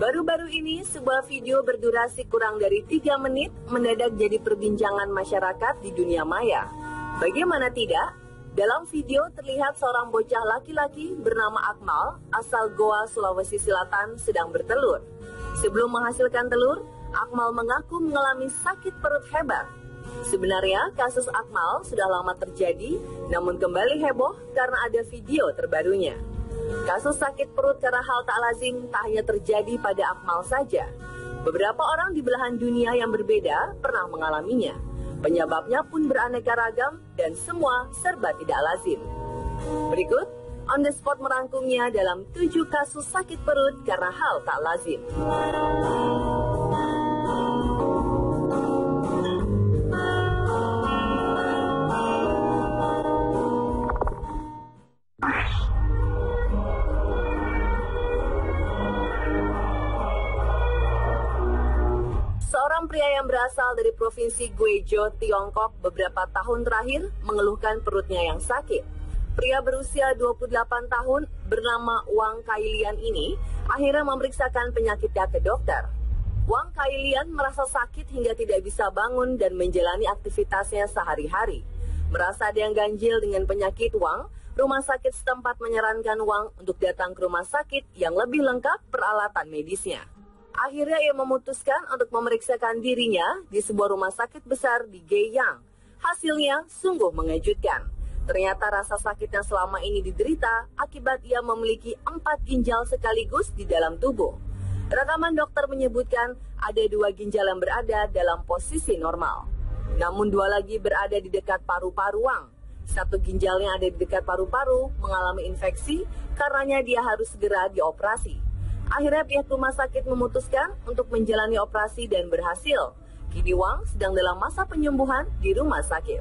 Baru-baru ini, sebuah video berdurasi kurang dari 3 menit mendadak jadi perbincangan masyarakat di dunia maya. Bagaimana tidak? Dalam video terlihat seorang bocah laki-laki bernama Akmal, asal Goa, Sulawesi Selatan, sedang bertelur. Sebelum menghasilkan telur, Akmal mengaku mengalami sakit perut hebat. Sebenarnya, kasus Akmal sudah lama terjadi, namun kembali heboh karena ada video terbarunya. Kasus sakit perut karena hal tak lazim tak hanya terjadi pada Akmal saja. Beberapa orang di belahan dunia yang berbeda pernah mengalaminya. Penyebabnya pun beraneka ragam dan semua serba tidak lazim. Berikut, On The Spot merangkumnya dalam 7 kasus sakit perut karena hal tak lazim. Seorang pria yang berasal dari Provinsi Guizhou, Tiongkok beberapa tahun terakhir mengeluhkan perutnya yang sakit. Pria berusia 28 tahun bernama Wang Kailian ini akhirnya memeriksakan penyakitnya ke dokter. Wang Kailian merasa sakit hingga tidak bisa bangun dan menjalani aktivitasnya sehari-hari. Merasa ada yang ganjil dengan penyakit Wang, rumah sakit setempat menyarankan Wang untuk datang ke rumah sakit yang lebih lengkap peralatan medisnya. Akhirnya ia memutuskan untuk memeriksakan dirinya di sebuah rumah sakit besar di Guiyang. Hasilnya sungguh mengejutkan. Ternyata rasa sakit yang selama ini diderita akibat ia memiliki 4 ginjal sekaligus di dalam tubuh. Rekaman dokter menyebutkan ada 2 ginjal yang berada dalam posisi normal. Namun 2 lagi berada di dekat paru-paru Wang. 1 ginjal yang ada di dekat paru-paru mengalami infeksi, karenanya dia harus segera dioperasi. Akhirnya pihak rumah sakit memutuskan untuk menjalani operasi dan berhasil. Kini Wang sedang dalam masa penyembuhan di rumah sakit.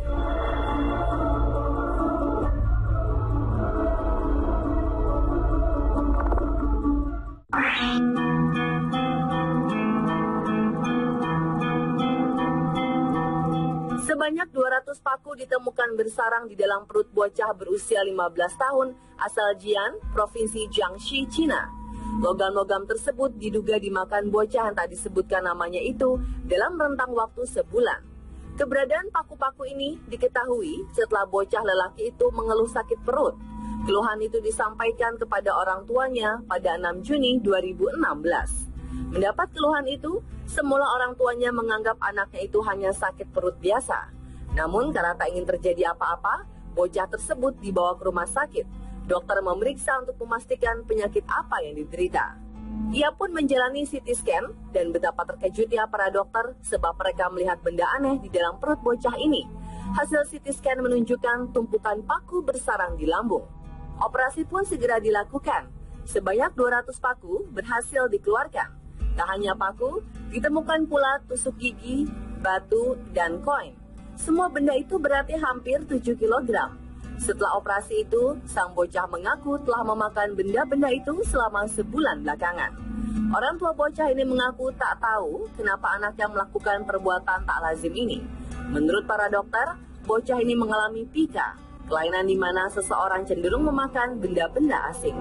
Sebanyak 200 paku ditemukan bersarang di dalam perut bocah berusia 15 tahun asal Jian, Provinsi Jiangxi, Cina. Logam-logam tersebut diduga dimakan bocah yang tak disebutkan namanya itu dalam rentang waktu sebulan. Keberadaan paku-paku ini diketahui setelah bocah lelaki itu mengeluh sakit perut. Keluhan itu disampaikan kepada orang tuanya pada 6 Juni 2016. Mendapat keluhan itu, semula orang tuanya menganggap anaknya itu hanya sakit perut biasa. Namun karena tak ingin terjadi apa-apa, bocah tersebut dibawa ke rumah sakit. Dokter memeriksa untuk memastikan penyakit apa yang diderita. Ia pun menjalani CT scan dan betapa terkejutnya para dokter sebab mereka melihat benda aneh di dalam perut bocah ini. Hasil CT scan menunjukkan tumpukan paku bersarang di lambung. Operasi pun segera dilakukan. Sebanyak 200 paku berhasil dikeluarkan. Tak hanya paku, ditemukan pula tusuk gigi, batu, dan koin. Semua benda itu beratnya hampir 7 kg. Setelah operasi itu, sang bocah mengaku telah memakan benda-benda itu selama sebulan belakangan. Orang tua bocah ini mengaku tak tahu kenapa anaknya melakukan perbuatan tak lazim ini. Menurut para dokter, bocah ini mengalami pika, kelainan di mana seseorang cenderung memakan benda-benda asing.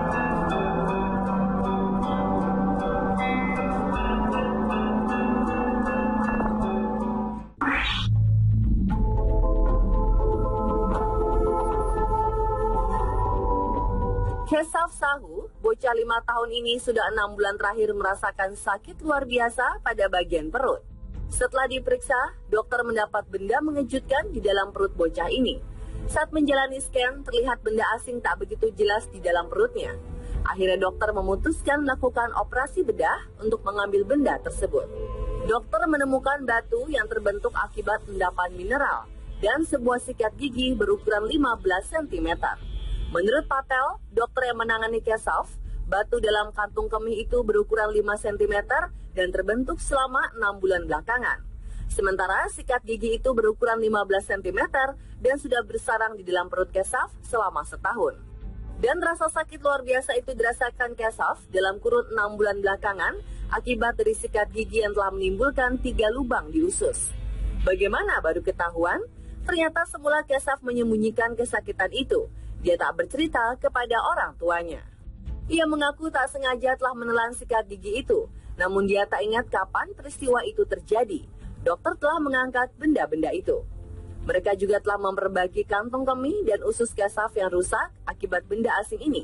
Kesaf Sahu, bocah 5 tahun ini sudah 6 bulan terakhir merasakan sakit luar biasa pada bagian perut. Setelah diperiksa, dokter mendapat benda mengejutkan di dalam perut bocah ini. Saat menjalani scan, terlihat benda asing tak begitu jelas di dalam perutnya. Akhirnya dokter memutuskan melakukan operasi bedah untuk mengambil benda tersebut. Dokter menemukan batu yang terbentuk akibat endapan mineral dan sebuah sikat gigi berukuran 15 cm. Menurut Patel, dokter yang menangani Kesaf, batu dalam kantung kemih itu berukuran 5 cm dan terbentuk selama 6 bulan belakangan. Sementara sikat gigi itu berukuran 15 cm dan sudah bersarang di dalam perut Kesaf selama setahun. Dan rasa sakit luar biasa itu dirasakan Kesaf dalam kurun 6 bulan belakangan akibat dari sikat gigi yang telah menimbulkan 3 lubang di usus. Bagaimana baru ketahuan? Ternyata semula Kesaf menyembunyikan kesakitan itu. Dia tak bercerita kepada orang tuanya. Ia mengaku tak sengaja telah menelan sikat gigi itu, namun dia tak ingat kapan peristiwa itu terjadi. Dokter telah mengangkat benda-benda itu. Mereka juga telah memperbaiki kantong kemih dan usus gasaf yang rusak akibat benda asing ini.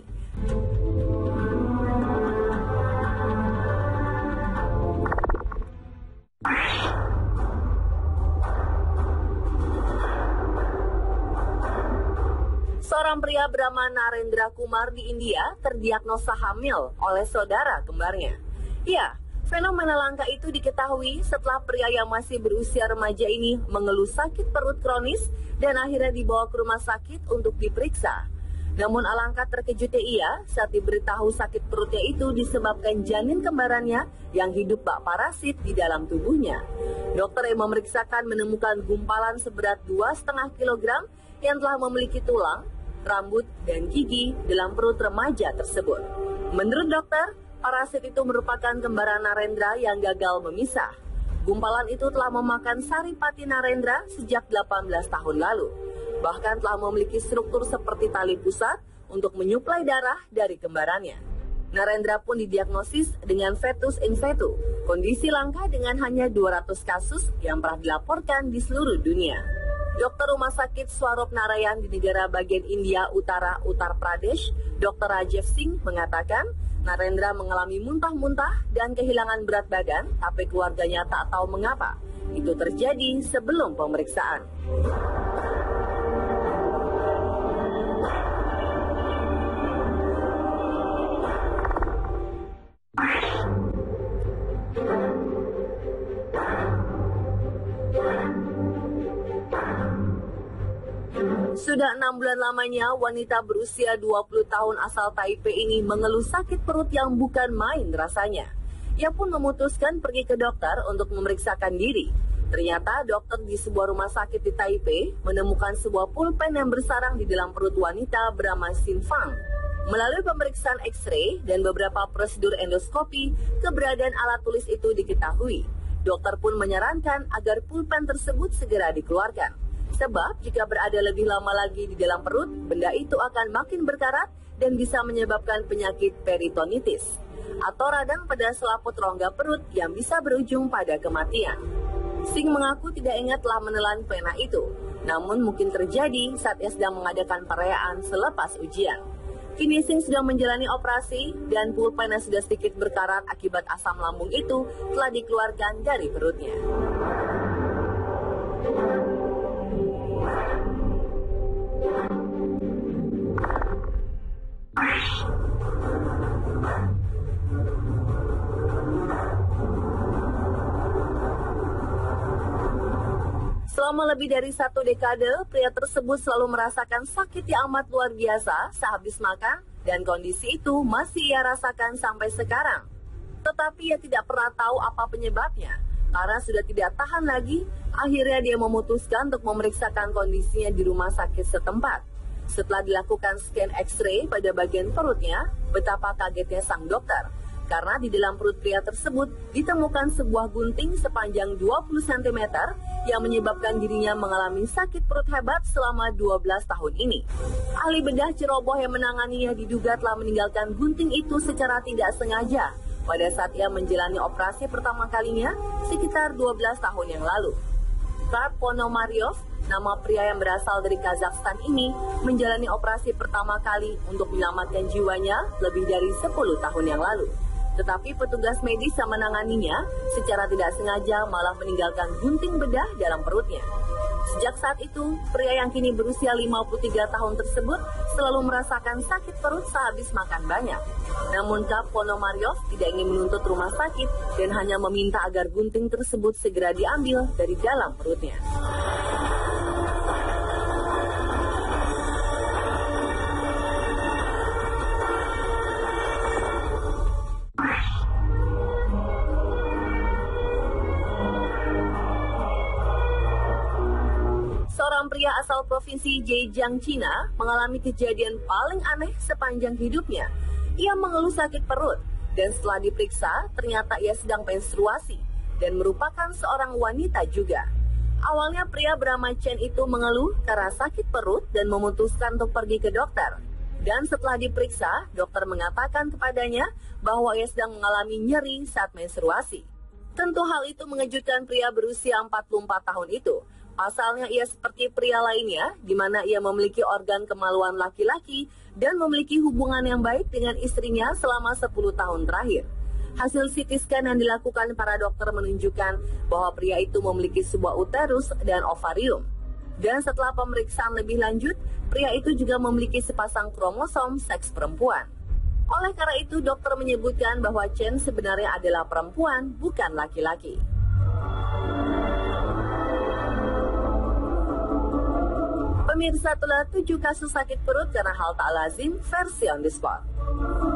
Seorang pria bernama Narendra Kumar di India terdiagnosa hamil oleh saudara kembarnya. Ya, fenomena langka itu diketahui setelah pria yang masih berusia remaja ini mengeluh sakit perut kronis dan akhirnya dibawa ke rumah sakit untuk diperiksa. Namun alangkah terkejutnya ia saat diberitahu sakit perutnya itu disebabkan janin kembarannya yang hidup bak parasit di dalam tubuhnya. Dokter yang memeriksakan menemukan gumpalan seberat 2,5 kg yang telah memiliki tulang, rambut, dan gigi dalam perut remaja tersebut. Menurut dokter, parasit itu merupakan kembaran Narendra yang gagal memisah. Gumpalan itu telah memakan Saripati Narendra sejak 18 tahun lalu. Bahkan telah memiliki struktur seperti tali pusat untuk menyuplai darah dari kembarannya. Narendra pun didiagnosis dengan fetus in fetu, kondisi langka dengan hanya 200 kasus yang pernah dilaporkan di seluruh dunia. Dokter Rumah Sakit Swarup Narayan di negara bagian India Utara, Uttar Pradesh, Dr. Rajeev Singh mengatakan, Narendra mengalami muntah-muntah dan kehilangan berat badan, tapi keluarganya tak tahu mengapa. Itu terjadi sebelum pemeriksaan. Sudah 6 bulan lamanya, wanita berusia 20 tahun asal Taipei ini mengeluh sakit perut yang bukan main rasanya. Ia pun memutuskan pergi ke dokter untuk memeriksakan diri. Ternyata dokter di sebuah rumah sakit di Taipei menemukan sebuah pulpen yang bersarang di dalam perut wanita bernama Xin Fang. Melalui pemeriksaan X-ray dan beberapa prosedur endoskopi, keberadaan alat tulis itu diketahui. Dokter pun menyarankan agar pulpen tersebut segera dikeluarkan. Sebab jika berada lebih lama lagi di dalam perut, benda itu akan makin berkarat dan bisa menyebabkan penyakit peritonitis atau radang pada selaput rongga perut yang bisa berujung pada kematian. Singh mengaku tidak ingat telah menelan pena itu, namun mungkin terjadi saat ia sedang mengadakan perayaan selepas ujian. Kini Singh sudah menjalani operasi dan pulpen yang sudah sedikit berkarat akibat asam lambung itu telah dikeluarkan dari perutnya. Selama lebih dari 1 dekade, pria tersebut selalu merasakan sakit yang amat luar biasa sehabis makan dan kondisi itu masih ia rasakan sampai sekarang. Tetapi ia tidak pernah tahu apa penyebabnya. Karena sudah tidak tahan lagi, akhirnya dia memutuskan untuk memeriksakan kondisinya di rumah sakit setempat. Setelah dilakukan scan X-ray pada bagian perutnya, betapa kagetnya sang dokter. Karena di dalam perut pria tersebut ditemukan sebuah gunting sepanjang 20 cm yang menyebabkan dirinya mengalami sakit perut hebat selama 12 tahun ini. Ahli bedah ceroboh yang menanganinya diduga telah meninggalkan gunting itu secara tidak sengaja pada saat ia menjalani operasi pertama kalinya sekitar 12 tahun yang lalu. Karp Ponomaryov, nama pria yang berasal dari Kazakhstan ini, menjalani operasi pertama kali untuk menyelamatkan jiwanya lebih dari 10 tahun yang lalu. Tetapi petugas medis yang menanganinya secara tidak sengaja malah meninggalkan gunting bedah dalam perutnya. Sejak saat itu, pria yang kini berusia 53 tahun tersebut selalu merasakan sakit perut sehabis makan banyak. Namun Kap Ponomaryov tidak ingin menuntut rumah sakit dan hanya meminta agar gunting tersebut segera diambil dari dalam perutnya. Seorang pria asal provinsi Zhejiang, Cina, mengalami kejadian paling aneh sepanjang hidupnya. Ia mengeluh sakit perut, dan setelah diperiksa, ternyata ia sedang menstruasi, dan merupakan seorang wanita juga. Awalnya pria bernama Chen itu mengeluh karena sakit perut dan memutuskan untuk pergi ke dokter. Dan setelah diperiksa, dokter mengatakan kepadanya bahwa ia sedang mengalami nyeri saat menstruasi. Tentu hal itu mengejutkan pria berusia 44 tahun itu. Pasalnya ia seperti pria lainnya, di mana ia memiliki organ kemaluan laki-laki dan memiliki hubungan yang baik dengan istrinya selama 10 tahun terakhir. Hasil CT scan yang dilakukan para dokter menunjukkan bahwa pria itu memiliki sebuah uterus dan ovarium. Dan setelah pemeriksaan lebih lanjut, pria itu juga memiliki sepasang kromosom seks perempuan. Oleh karena itu, dokter menyebutkan bahwa Chen sebenarnya adalah perempuan, bukan laki-laki. Pemirsa, telah 7 kasus sakit perut karena hal tak lazim versi On The Spot.